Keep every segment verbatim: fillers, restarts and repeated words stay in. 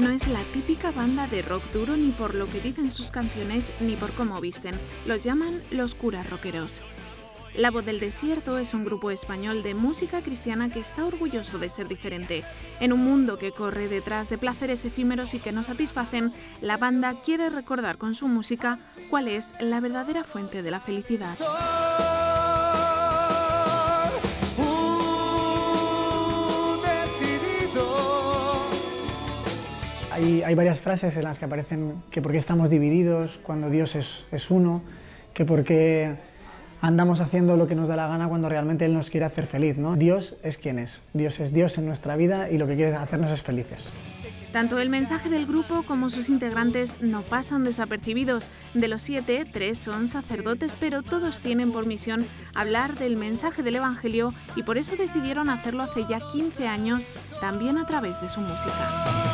no es la típica banda de rock duro ni por lo que dicen sus canciones ni por cómo visten. Los llaman los curas rockeros. La Voz del Desierto es un grupo español de música cristiana que está orgulloso de ser diferente. En un mundo que corre detrás de placeres efímeros y que no satisfacen, la banda quiere recordar con su música cuál es la verdadera fuente de la felicidad. Hay, hay varias frases en las que aparecen que por qué estamos divididos cuando Dios es, es uno, que por qué andamos haciendo lo que nos da la gana cuando realmente Él nos quiere hacer feliz, ¿no? Dios es quien es, Dios es Dios en nuestra vida y lo que quiere hacernos es felices. Tanto el mensaje del grupo como sus integrantes no pasan desapercibidos. De los siete, tres son sacerdotes, pero todos tienen por misión hablar del mensaje del Evangelio y por eso decidieron hacerlo hace ya quince años, también a través de su música.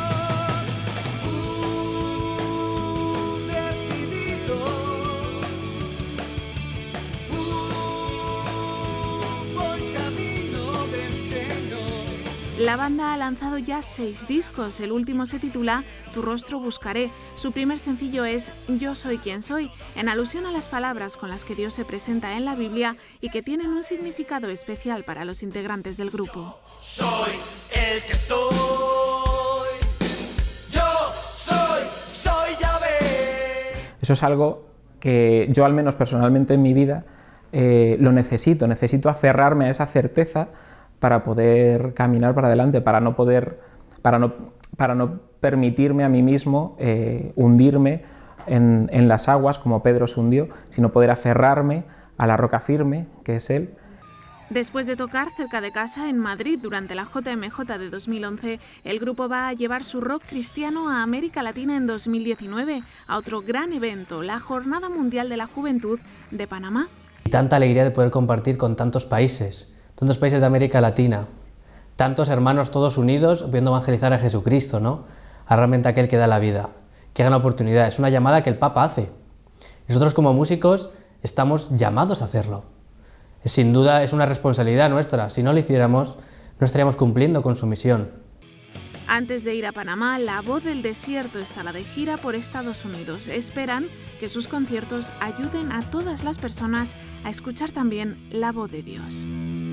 La banda ha lanzado ya seis discos, el último se titula Tu rostro buscaré. Su primer sencillo es Yo soy quien soy, en alusión a las palabras con las que Dios se presenta en la Biblia y que tienen un significado especial para los integrantes del grupo. Soy el que estoy, yo soy, soy Yahvé. Eso es algo que yo, al menos personalmente en mi vida, eh, lo necesito, necesito aferrarme a esa certeza para poder caminar para adelante, para no poder, para no, para no permitirme a mí mismo eh, hundirme en, en las aguas como Pedro se hundió, sino poder aferrarme a la roca firme, que es Él. Después de tocar cerca de casa en Madrid durante la J M J de dos mil once, el grupo va a llevar su rock cristiano a América Latina en dos mil diecinueve, a otro gran evento, la Jornada Mundial de la Juventud de Panamá. Y tanta alegría de poder compartir con tantos países. Tantos países de América Latina, tantos hermanos todos unidos viendo evangelizar a Jesucristo, ¿no? A realmente aquel que da la vida, que haga la oportunidad. Es una llamada que el Papa hace. Nosotros como músicos estamos llamados a hacerlo. Sin duda es una responsabilidad nuestra. Si no lo hiciéramos, no estaríamos cumpliendo con su misión. Antes de ir a Panamá, La Voz del Desierto estará de gira por Estados Unidos. Esperan que sus conciertos ayuden a todas las personas a escuchar también la voz de Dios.